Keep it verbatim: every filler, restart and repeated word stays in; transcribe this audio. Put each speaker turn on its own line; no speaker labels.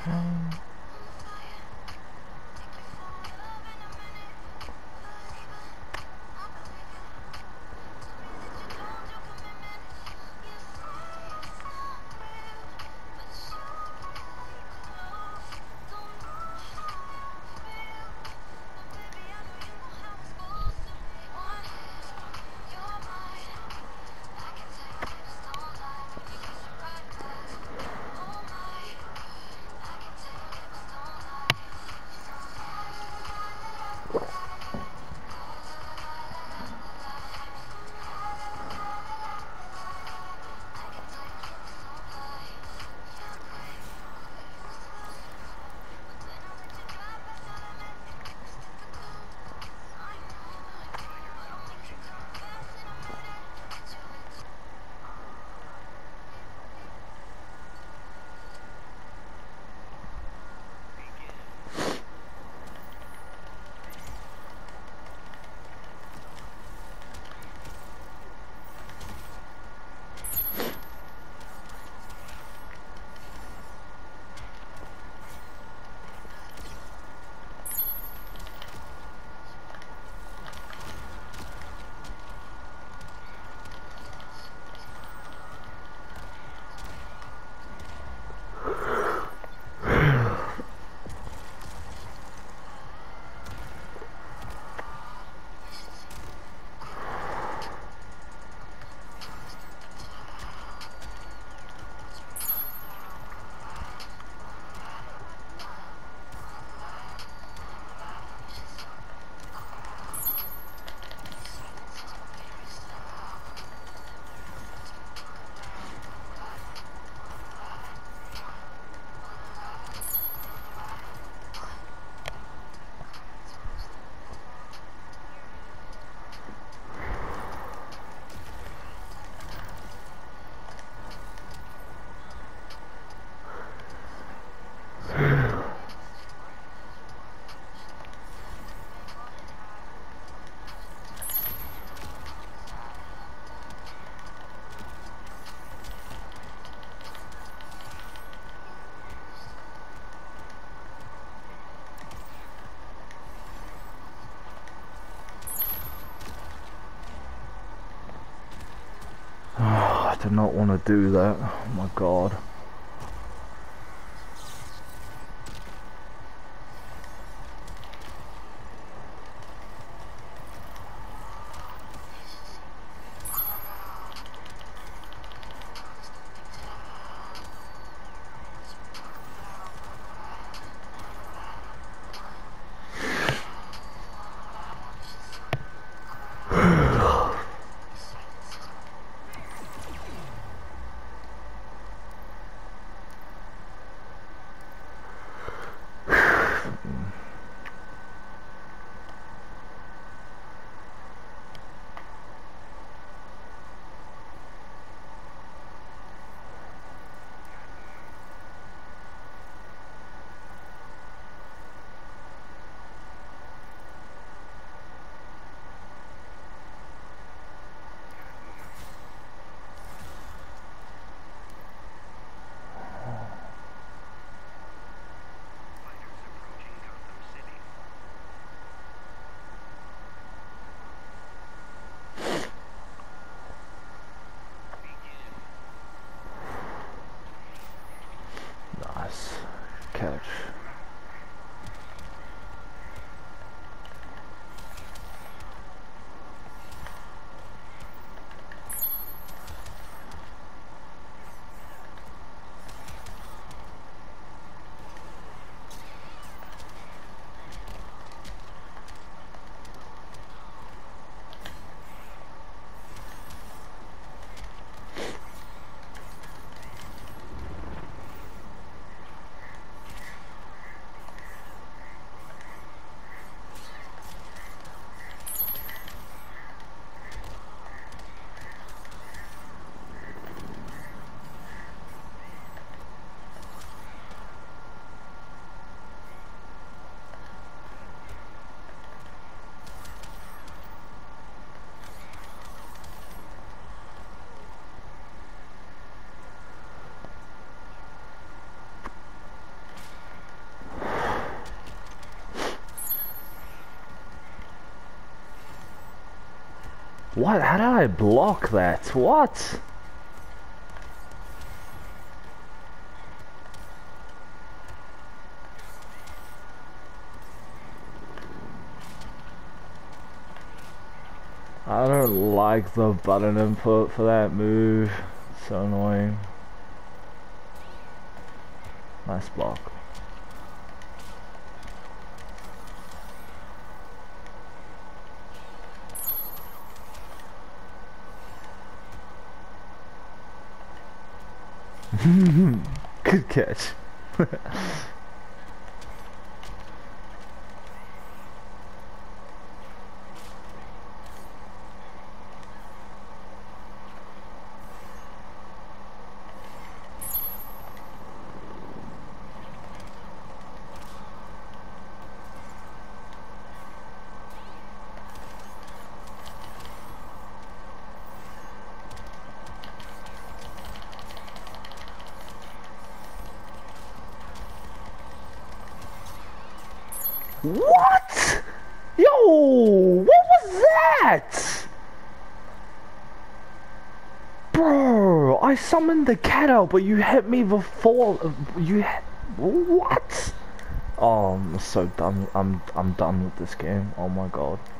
I did not want to do that. Oh my god. Nice catch. What? How did I block that? What? I don't like the button input for that move. It's so annoying. Nice block. Good catch. What? Yo, what was that? Bro, I summoned the cat out, but you hit me before. You hit, what? Oh, I'm so done. I'm I'm done with this game. Oh my god.